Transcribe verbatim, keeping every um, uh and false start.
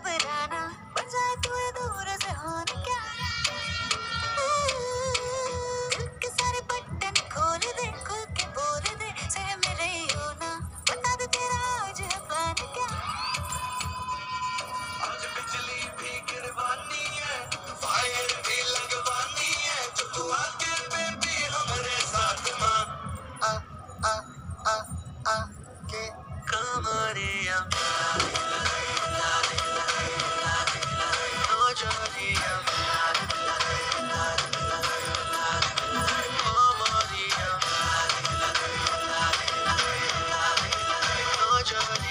घबराना, बजाए तू ये दूर से हॉर्न क्या। दिल के सारे बटन खोल दे, खुल के बोल दे, सह मेरे ही हो ना, बता दे तेरा आज है प्लान क्या। आज बिजली भी गिरवानी है, फायर भी लगवानी है, जो तू आके बेबी हमारे साथ माँ। आ आ आ आ के कमरिया ओ जोरिया ओ मोरिया ओ जोरिया।